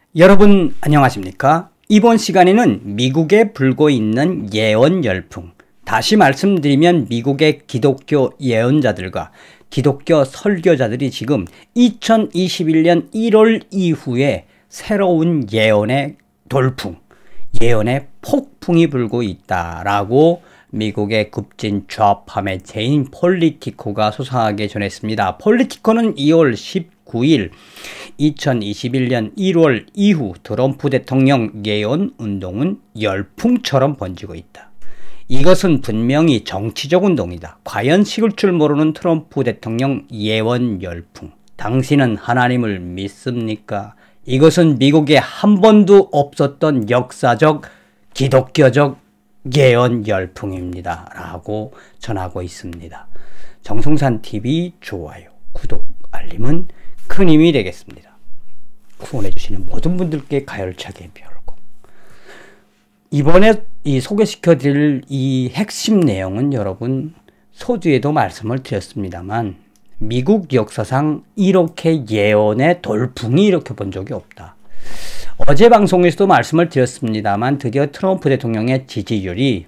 여러분 안녕하십니까? 이번 시간에는 미국에 불고 있는 예언 열풍, 다시 말씀드리면 미국의 기독교 예언자들과 기독교 설교자들이 지금 2021년 1월 이후에 새로운 예언의 돌풍, 예언의 폭풍이 불고 있다라고 미국의 급진 좌파 매체인 폴리티코가 소상하게 전했습니다. 폴리티코는 2월 19일 2021년 1월 이후 트럼프 대통령 예언 운동은 열풍처럼 번지고 있다. 이것은 분명히 정치적 운동이다. 과연 식을 줄 모르는 트럼프 대통령 예언 열풍. 당신은 하나님을 믿습니까? 이것은 미국에 한 번도 없었던 역사적 기독교적 예언 열풍입니다. 라고 전하고 있습니다. 정성산TV 좋아요, 구독, 알림은 큰 힘이 되겠습니다. 후원해주시는 모든 분들께 가열차게 빌고, 이번에 소개시켜드릴 이 핵심 내용은 여러분 서두에도 말씀을 드렸습니다만 미국 역사상 이렇게 예언의 돌풍이 이렇게 본 적이 없다. 어제 방송에서도 말씀을 드렸습니다만 드디어 트럼프 대통령의 지지율이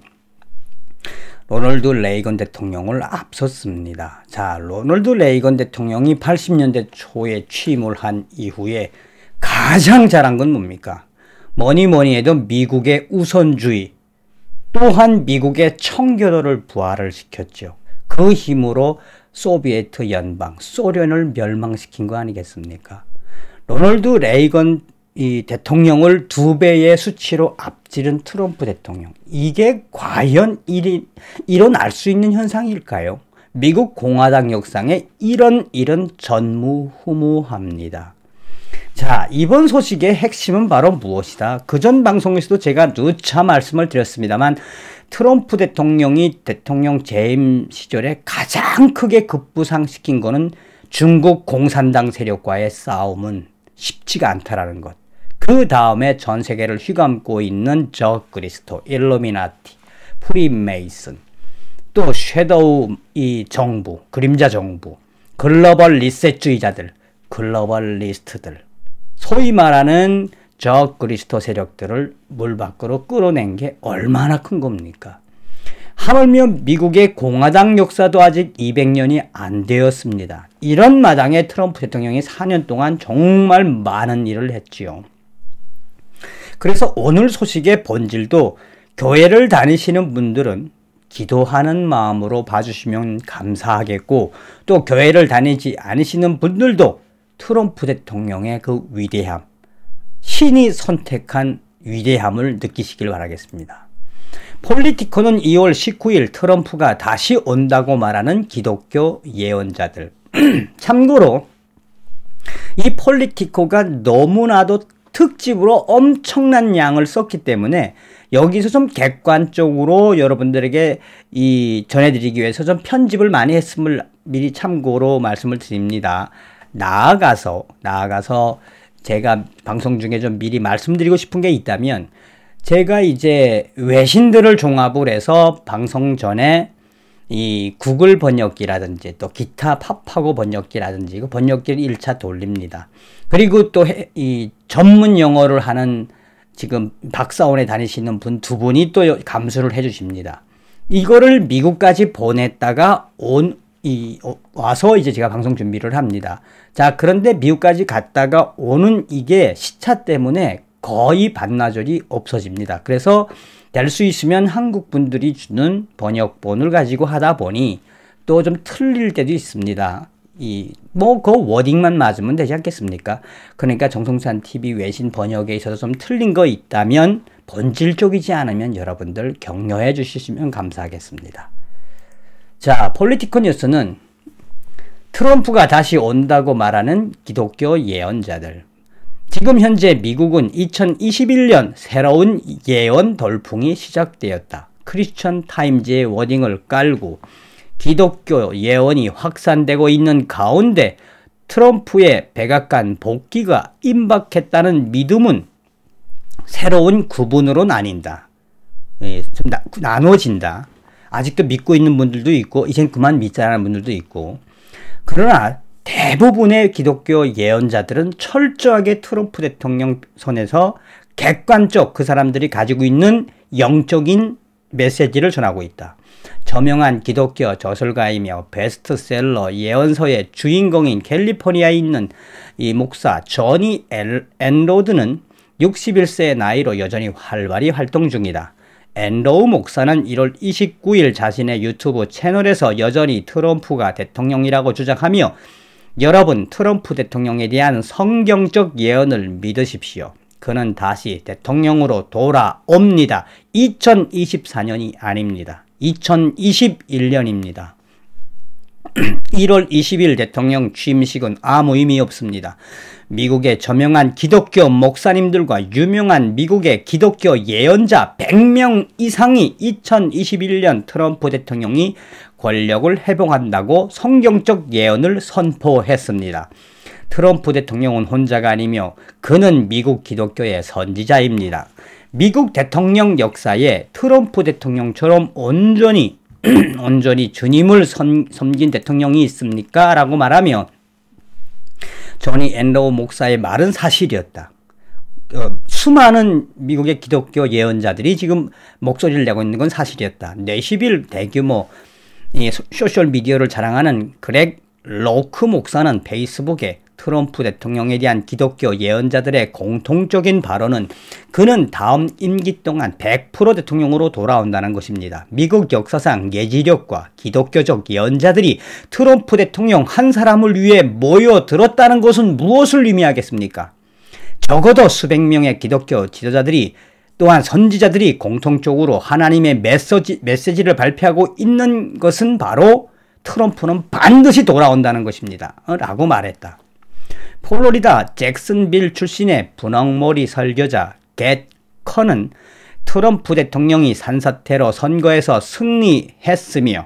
로널드 레이건 대통령을 앞섰습니다. 자, 로널드 레이건 대통령이 80년대 초에 취임을 한 이후에 가장 잘한 건 뭡니까? 뭐니 해도 미국의 우선주의, 또한 미국의 청교도를 부활을 시켰죠. 그 힘으로 소비에트 연방, 소련을 멸망시킨 거 아니겠습니까? 로널드 레이건 대통령을 2배의 수치로 앞지른 트럼프 대통령. 이게 과연 일어날 수 있는 현상일까요? 미국 공화당 역사에 이런 일은 전무후무합니다. 자, 이번 소식의 핵심은 바로 무엇이다? 그전 방송에서도 제가 누차 말씀을 드렸습니다만 트럼프 대통령이 대통령 재임 시절에 가장 크게 급부상시킨 것은 중국 공산당 세력과의 싸움은 쉽지가 않다라는 것. 그 다음에 전 세계를 휘감고 있는 저 그리스도, 일루미나티, 프리메이슨, 또 섀도우 정부, 그림자 정부, 글로벌 리셋주의자들, 글로벌리스트들, 소위 말하는 저 그리스도 세력들을 물 밖으로 끌어낸 게 얼마나 큰 겁니까? 하물며 미국의 공화당 역사도 아직 200년이 안 되었습니다. 이런 마당에 트럼프 대통령이 4년 동안 정말 많은 일을 했지요. 그래서 오늘 소식의 본질도 교회를 다니시는 분들은 기도하는 마음으로 봐주시면 감사하겠고, 또 교회를 다니지 않으시는 분들도 트럼프 대통령의 그 위대함, 신이 선택한 위대함을 느끼시길 바라겠습니다. 폴리티코는 2월 19일 트럼프가 다시 온다고 말하는 기독교 예언자들. 참고로 이 폴리티코가 너무나도 특집으로 엄청난 양을 썼기 때문에 여기서 좀 객관적으로 여러분들에게 전해드리기 위해서 좀 편집을 많이 했음을 미리 참고로 말씀을 드립니다. 나아가서 제가 방송 중에 좀 미리 말씀드리고 싶은 게 있다면, 제가 이제 외신들을 종합을 해서 방송 전에 이 구글 번역기라든지 또 기타 팝하고 번역기라든지 그 번역기를 1차 돌립니다. 그리고 또 이 전문 영어를 하는 지금 박사원에 다니시는 분 2분이 또 감수를 해 주십니다. 이거를 미국까지 보냈다가 와서 이제 제가 방송 준비를 합니다. 자, 그런데 미국까지 갔다가 오는 이게 시차 때문에 거의 반나절이 없어집니다. 그래서 될 수 있으면 한국 분들이 주는 번역본을 가지고 하다 보니 또 좀 틀릴 때도 있습니다. 그 워딩만 맞으면 되지 않겠습니까? 그러니까 정성산TV 외신 번역에 있어서 좀 틀린 거 있다면 본질적이지 않으면 여러분들 격려해 주시면 감사하겠습니다. 자, 폴리티코 뉴스는 트럼프가 다시 온다고 말하는 기독교 예언자들. 지금 현재 미국은 2021년 새로운 예언 돌풍이 시작되었다. 크리스천 타임즈의 워딩을 깔고 기독교 예언이 확산되고 있는 가운데 트럼프의 백악관 복귀가 임박했다는 믿음은 새로운 구분으로 나뉜다. 좀 나눠진다. 아직도 믿고 있는 분들도 있고 이젠 그만 믿자라는 분들도 있고, 그러나 대부분의 기독교 예언자들은 철저하게 트럼프 대통령 선에서 객관적 그 사람들이 가지고 있는 영적인 메시지를 전하고 있다. 저명한 기독교 저술가이며 베스트셀러 예언서의 주인공인 캘리포니아에 있는 이 목사 조니 엔로드는 61세의 나이로 여전히 활발히 활동 중이다. 엔로우 목사는 1월 29일 자신의 유튜브 채널에서 여전히 트럼프가 대통령이라고 주장하며 여러분, 트럼프 대통령에 대한 성경적 예언을 믿으십시오. 그는 다시 대통령으로 돌아옵니다. 2024년이 아닙니다. 2021년입니다. 1월 20일 대통령 취임식은 아무 의미 없습니다. 미국의 저명한 기독교 목사님들과 유명한 미국의 기독교 예언자 100명 이상이 2021년 트럼프 대통령이 권력을 회복한다고 성경적 예언을 선포했습니다. 트럼프 대통령은 혼자가 아니며 그는 미국 기독교의 선지자입니다. 미국 대통령 역사에 트럼프 대통령처럼 온전히 주님을 섬긴 대통령이 있습니까? 라고 말하며 조니 엔로우 목사의 말은 사실이었다. 수많은 미국의 기독교 예언자들이 지금 목소리를 내고 있는 건 사실이었다. 내시빌 대규모 소셜미디어를 자랑하는 그렉 로크 목사는 페이스북에 트럼프 대통령에 대한 기독교 예언자들의 공통적인 발언은 그는 다음 임기 동안 100% 대통령으로 돌아온다는 것입니다. 미국 역사상 예지력과 기독교적 예언자들이 트럼프 대통령 한 사람을 위해 모여들었다는 것은 무엇을 의미하겠습니까? 적어도 수백 명의 기독교 지도자들이 또한 선지자들이 공통적으로 하나님의 메시지를 발표하고 있는 것은 바로 트럼프는 반드시 돌아온다는 것입니다. 라고 말했다. 플로리다 잭슨빌 출신의 분홍머리 설교자 겟 커는 트럼프 대통령이 산사태로 선거에서 승리했으며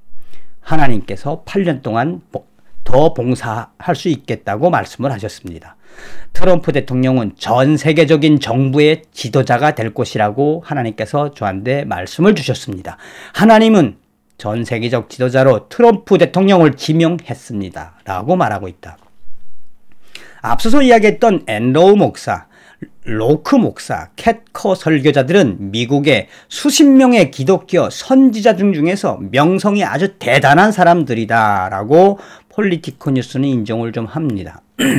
하나님께서 8년 동안 더 봉사할 수 있겠다고 말씀을 하셨습니다. 트럼프 대통령은 전 세계적인 정부의 지도자가 될 것이라고 하나님께서 저한테 말씀을 주셨습니다. 하나님은 전 세계적 지도자로 트럼프 대통령을 지명했습니다. 라고 말하고 있다. 앞서서 이야기했던 엔로우 목사, 로크 목사, 캣커 설교자들은 미국의 수십 명의 기독교 선지자 중에서 명성이 아주 대단한 사람들이다 라고 폴리티코 뉴스는 인정을 좀 합니다.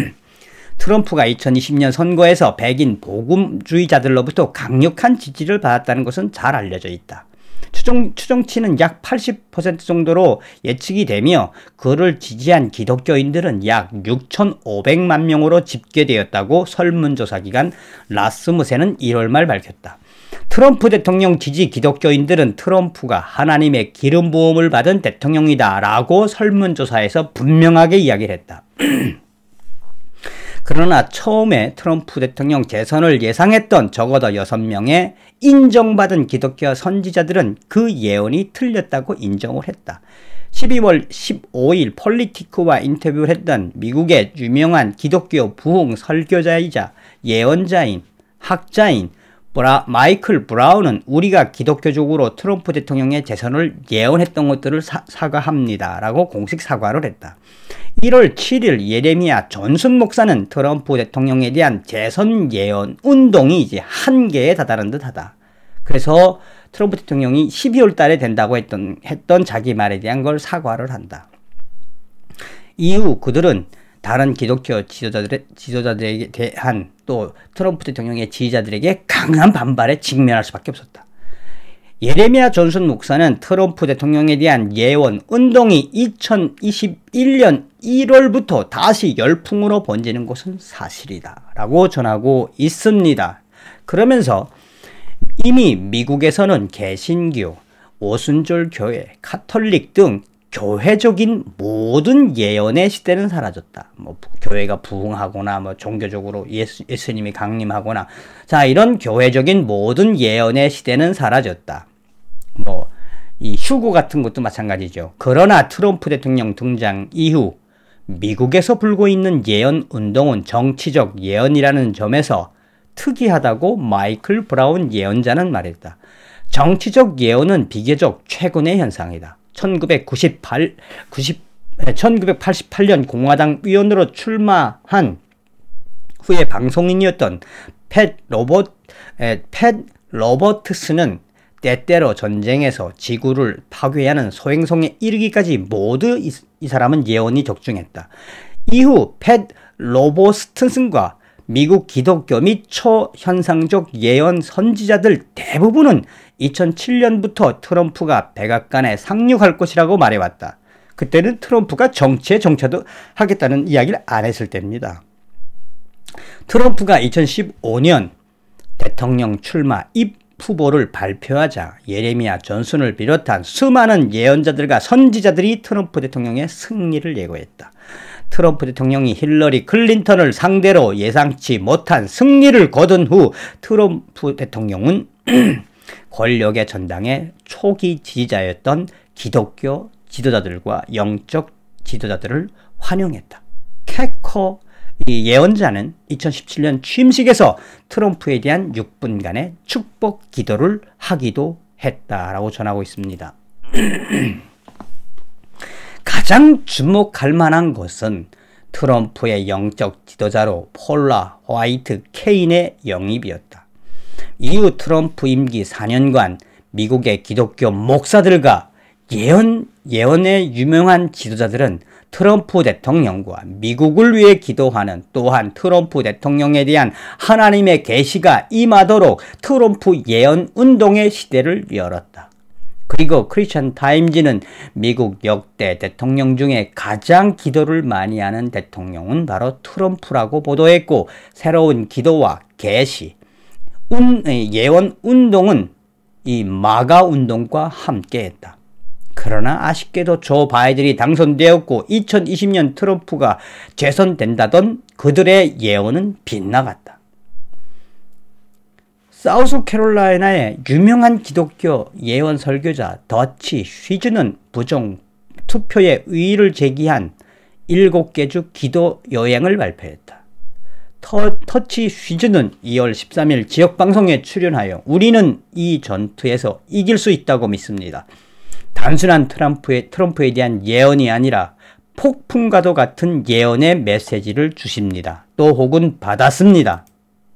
트럼프가 2020년 선거에서 백인 복음주의자들로부터 강력한 지지를 받았다는 것은 잘 알려져 있다. 추정치는 약 80% 정도로 예측이 되며 그를 지지한 기독교인들은 약 6,500만 명으로 집계되었다고 설문조사기관 라스무센은 1월 말 밝혔다. 트럼프 대통령 지지 기독교인들은 트럼프가 하나님의 기름 부음을 받은 대통령이다 라고 설문조사에서 분명하게 이야기를 했다. 그러나 처음에 트럼프 대통령 재선을 예상했던 적어도 6명의 인정받은 기독교 선지자들은 그 예언이 틀렸다고 인정을 했다. 12월 15일 폴리티코와 인터뷰를 했던 미국의 유명한 기독교 부흥 설교자이자 예언자인 학자인 마이클 브라운은 우리가 기독교적으로 트럼프 대통령의 재선을 예언했던 것들을 사과합니다 라고 공식 사과를 했다. 1월 7일 예레미야 존슨 목사는 트럼프 대통령에 대한 재선 예언 운동이 이제 한계에 다다른 듯하다. 그래서 트럼프 대통령이 12월 달에 된다고 했던 자기 말에 대한 걸 사과를 한다. 이후 그들은 다른 기독교 지도자들에 대한 또 트럼프 대통령의 지지자들에게 강한 반발에 직면할 수밖에 없었다. 예레미야 존슨 목사는 트럼프 대통령에 대한 예언 운동이 2021년 1월부터 다시 열풍으로 번지는 것은 사실이다 라고 전하고 있습니다. 그러면서 이미 미국에서는 개신교, 오순절 교회, 카톨릭 등 교회적인 모든 예언의 시대는 사라졌다. 교회가 부흥하거나 종교적으로 예수님이 강림하거나 이런 교회적인 모든 예언의 시대는 사라졌다. 이 휴거 같은 것도 마찬가지죠. 그러나 트럼프 대통령 등장 이후 미국에서 불고 있는 예언 운동은 정치적 예언이라는 점에서 특이하다고 마이클 브라운 예언자는 말했다. 정치적 예언은 비교적 최근의 현상이다. 1988년 공화당 의원으로 출마한 후에 방송인이었던 팻 로버트스는 때때로 전쟁에서 지구를 파괴하는 소행성에 이르기까지 모두 이 사람은 예언이 적중했다. 이후 팻 로버트슨과 미국 기독교 및 초현상적 예언 선지자들 대부분은 2007년부터 트럼프가 백악관에 상륙할 것이라고 말해왔다. 그때는 트럼프가 정치에 정착도 하겠다는 이야기를 안 했을 때입니다. 트럼프가 2015년 대통령 출마 후보를 발표하자 예레미야 존슨을 비롯한 수많은 예언자들과 선지자들이 트럼프 대통령의 승리를 예고했다. 트럼프 대통령이 힐러리 클린턴을 상대로 예상치 못한 승리를 거둔 후 트럼프 대통령은 권력의 전당의 초기 지지자였던 기독교 지도자들과 영적 지도자들을 환영했다. 캐커 예언자는 2017년 취임식에서 트럼프에 대한 6분간의 축복 기도를 하기도 했다라고 전하고 있습니다. 가장 주목할 만한 것은 트럼프의 영적 지도자로 폴라 화이트 케인의 영입이었다. 이후 트럼프 임기 4년간 미국의 기독교 목사들과 예언의 유명한 지도자들은 트럼프 대통령과 미국을 위해 기도하는, 또한 트럼프 대통령에 대한 하나님의 계시가 임하도록 트럼프 예언 운동의 시대를 열었다. 그리고 크리스천 타임즈는 미국 역대 대통령 중에 가장 기도를 많이 하는 대통령은 바로 트럼프라고 보도했고, 새로운 기도와 계시, 예언 운동은 이 마가 운동과 함께했다. 그러나 아쉽게도 조 바이든이 당선되었고 2020년 트럼프가 재선된다던 그들의 예언은 빗나갔다. 사우스캐롤라이나의 유명한 기독교 예언 설교자 더치 쉬즈는 부정 투표에 의의를 제기한 7개 주 기도 요행을 발표했다. 터치 쉬즈는 2월 13일 지역방송에 출연하여 우리는 이 전투에서 이길 수 있다고 믿습니다. 단순한 트럼프에 대한 예언이 아니라 폭풍과도 같은 예언의 메시지를 주십니다. 또 혹은 받았습니다.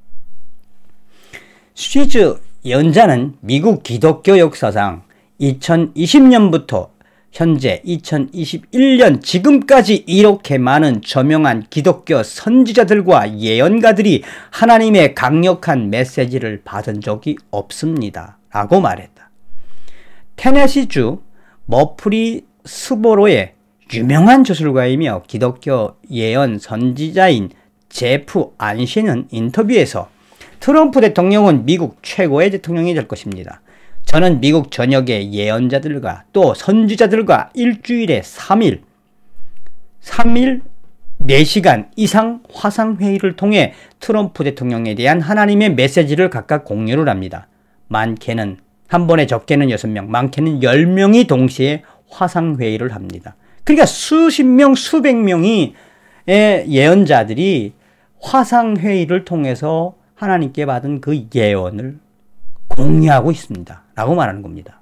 쉬즈 예언자는 미국 기독교 역사상 2020년부터 현재 2021년 지금까지 이렇게 많은 저명한 기독교 선지자들과 예언가들이 하나님의 강력한 메시지를 받은 적이 없습니다. 라고 말했다. 테네시주 머프리스보로의 유명한 저술가이며 기독교 예언 선지자인 제프 안시는 인터뷰에서 트럼프 대통령은 미국 최고의 대통령이 될 것입니다. 저는 미국 전역의 예언자들과 또 선지자들과 일주일에 3일 4시간 이상 화상회의를 통해 트럼프 대통령에 대한 하나님의 메시지를 각각 공유를 합니다. 많게는 한 번에 적게는 6명, 많게는 10명이 동시에 화상회의를 합니다. 그러니까 수십 명, 수백 명의 예언자들이 화상회의를 통해서 하나님께 받은 그 예언을 공유하고 있습니다. 라고 말하는 겁니다.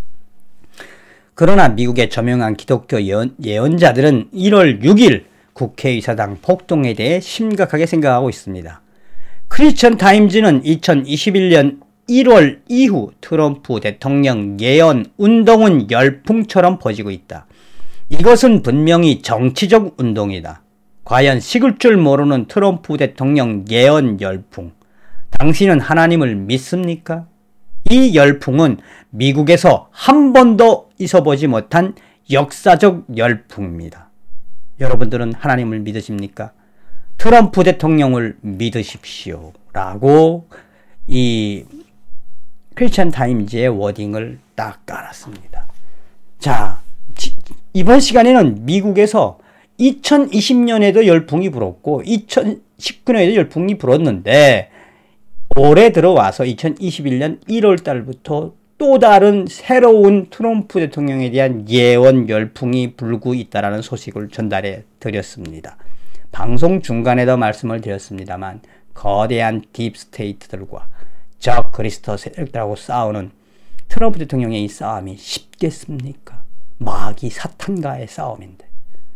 그러나 미국의 저명한 기독교 예언자들은 1월 6일 국회의사당 폭동에 대해 심각하게 생각하고 있습니다. 크리스천 타임즈는 2021년 1월 이후 트럼프 대통령 예언 운동은 열풍처럼 퍼지고 있다. 이것은 분명히 정치적 운동이다. 과연 식을 줄 모르는 트럼프 대통령 예언 열풍. 당신은 하나님을 믿습니까? 이 열풍은 미국에서 한 번도 있어보지 못한 역사적 열풍입니다. 여러분들은 하나님을 믿으십니까? 트럼프 대통령을 믿으십시오. 라고 이 크리스천 타임즈의 워딩을 딱 깔았습니다. 자, 이번 시간에는 미국에서 2020년에도 열풍이 불었고 2019년에도 열풍이 불었는데 올해 들어와서 2021년 1월 달부터 또 다른 새로운 트럼프 대통령에 대한 예언 열풍이 불고 있다는 소식을 전달해 드렸습니다. 방송 중간에도 말씀을 드렸습니다만 거대한 딥스테이트들과 적 그리스도 세력들하고 싸우는 트럼프 대통령의 이 싸움이 쉽겠습니까? 마귀 사탄과의 싸움인데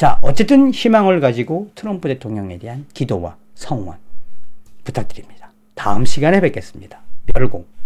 자, 어쨌든 희망을 가지고 트럼프 대통령에 대한 기도와 성원 부탁드립니다. 다음 시간에 뵙겠습니다. 멸공.